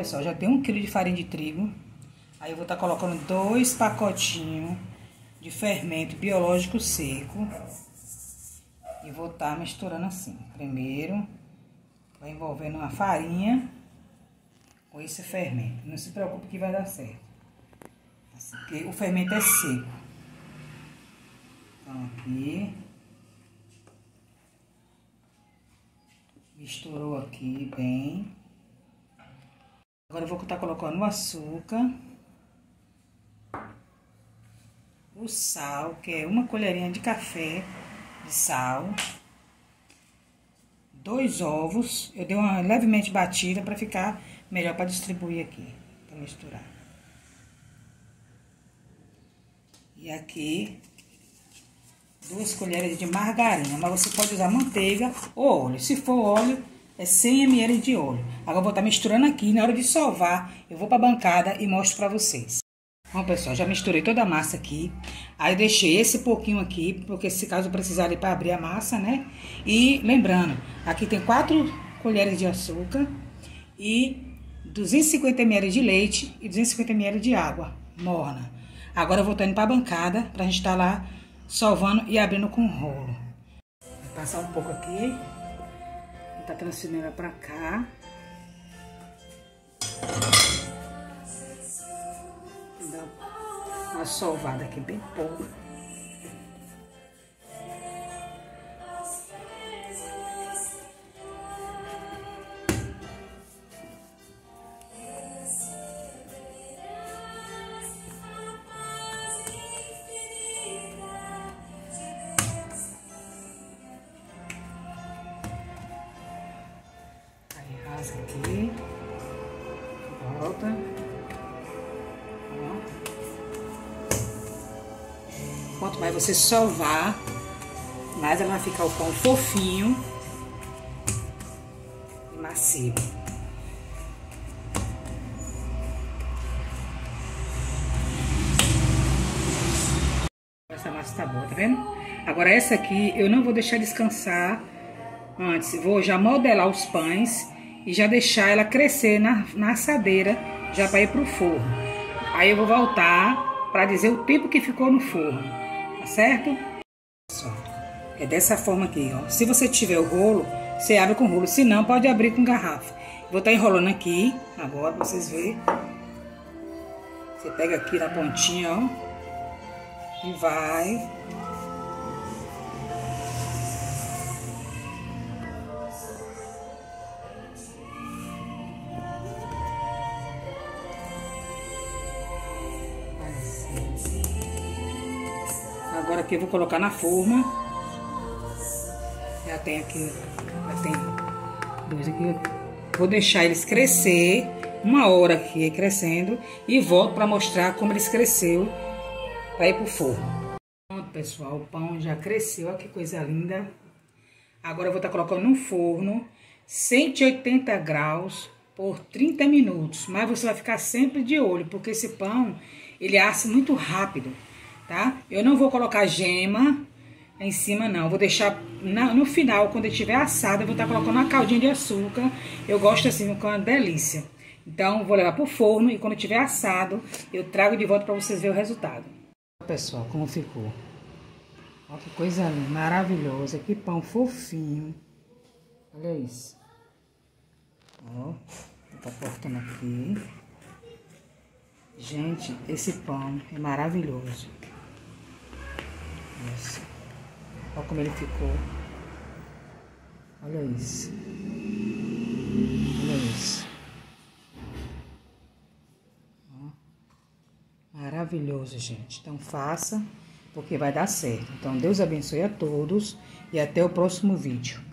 pessoal, já tem 1 quilo de farinha de trigo. Aí eu vou estar colocando 2 pacotinhos de fermento biológico seco. E vou estar misturando assim. Primeiro, vai envolvendo a farinha com esse fermento. Não se preocupe que vai dar certo. Assim, porque o fermento é seco. Então, aqui. Misturou aqui bem. Agora eu vou estar colocando o açúcar. O sal, que é 1 colherinha de café de sal. 2 ovos. Eu dei uma levemente batida para ficar melhor para distribuir aqui, para misturar. E aqui 2 colheres de margarina, mas você pode usar manteiga ou óleo. Se for óleo, é 100 ml de óleo. Agora eu vou estar misturando aqui. Na hora de sovar, eu vou para a bancada e mostro para vocês. Bom, pessoal, já misturei toda a massa aqui. Aí deixei esse pouquinho aqui, porque se caso precisarem para abrir a massa, né? E lembrando, aqui tem 4 colheres de açúcar e 250 ml de leite e 250 ml de água morna. Agora eu vou estar indo para a bancada pra gente estar lá sovando e abrindo com rolo. Vou passar um pouco aqui. Vou estar transferindo ela pra cá. Uma sovada aqui bem pouco. Aí rasga aqui. Volta. Quanto mais você sovar, mais ela vai ficar o pão fofinho e macio. Essa massa tá boa, tá vendo? Agora essa aqui eu não vou deixar descansar antes. Vou já modelar os pães e já deixar ela crescer na assadeira, já para ir pro forno. Aí eu vou voltar para dizer o tempo que ficou no forno. Tá certo? É dessa forma aqui, ó. Se você tiver o rolo, você abre com rolo. Se não, pode abrir com garrafa. Vou estar enrolando aqui, agora, pra vocês verem. Você pega aqui na pontinha, ó. E vai. Agora aqui eu vou colocar na forma. Já tem aqui, já tem 2 aqui. Vou deixar eles crescer 1 hora aqui crescendo e volto para mostrar como eles cresceu para ir pro forno. Pronto, pessoal, o pão já cresceu, olha que coisa linda. Agora eu vou estar colocando no forno 180 graus por 30 minutos, mas você vai ficar sempre de olho, porque esse pão ele assa muito rápido. Tá? Eu não vou colocar gema em cima, não. Vou deixar no final, quando ele estiver assado, eu vou estar colocando uma caldinha de açúcar. Eu gosto assim, com uma delícia. Então, vou levar pro forno e quando estiver assado, eu trago de volta para vocês verem o resultado. Pessoal, como ficou. Olha que coisa linda, maravilhosa. Que pão fofinho. Olha isso. Ó, vou estar cortando aqui. Gente, esse pão é maravilhoso. Isso. Olha como ele ficou. Olha isso. Olha isso. Ó. Maravilhoso, gente. Então faça, porque vai dar certo. Então Deus abençoe a todos e até o próximo vídeo.